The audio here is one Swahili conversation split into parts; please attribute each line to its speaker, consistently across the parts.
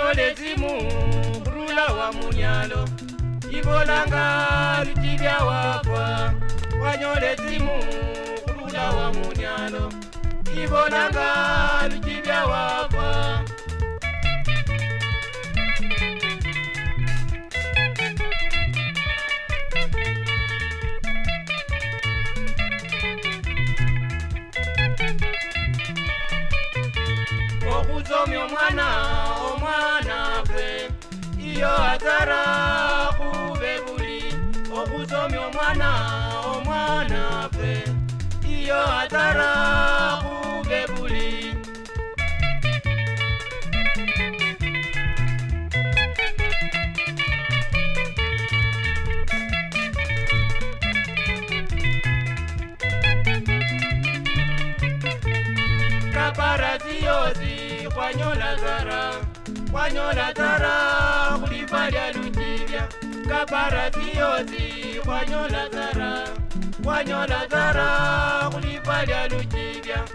Speaker 1: wanyole zimu kurula wa munyalo ibolanga lutibya wapwa wanyole zimu kurula wa munyalo ibolanga lutibya wapwa okuzomi omwana fe iyo atara kube buli okuzomi omwana fe iyo atara kube buli kaparatiozi kwanyola zara kulipalya lutibya kaparatiozi kwanyola zara kulipalya lutibya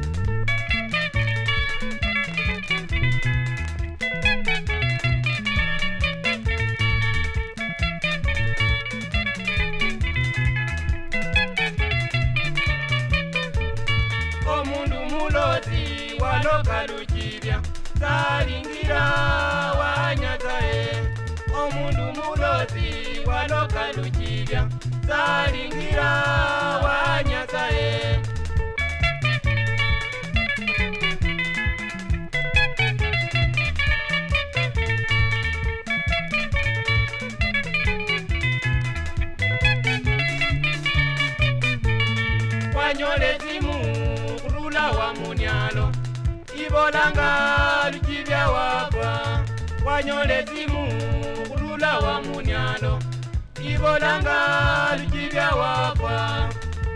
Speaker 1: omundu mulozi waloka lutibya salingira wanyazae omundu mulozi waloka lutibya salingira wanyazae wanyole zimu kurula wa munyalo ibolanga lutibya wapwa wanyole zimu kurula wa munyalo ibolanga lutibya wapwa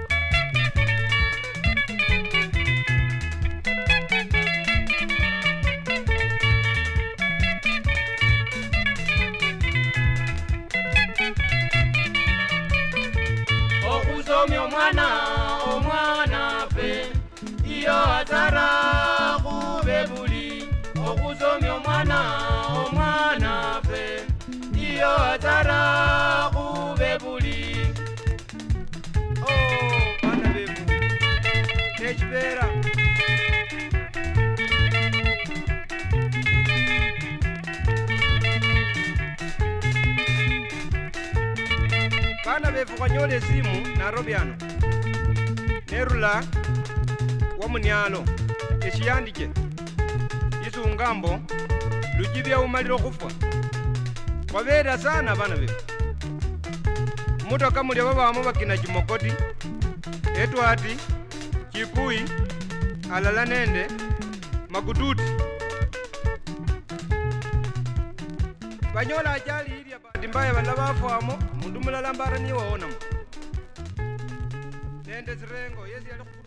Speaker 1: okuzomi omwana fe iyo atara kube buli okuzomi omwana fe iyo atara kube buli bana bebu nekibera bana befu kwanyole simu Nairobi ano nerula wa munyalo ekiyandike isungambo lujibya umaliro kufwa kwabera sana bana befu mutoka mulya babamu bakina kimokoti etwati kikui alala nende makuduti banyola ajali ilya bahati mbaya bala bafwamo mundu mulala mbara niye waonamo nende sirengo yesi yali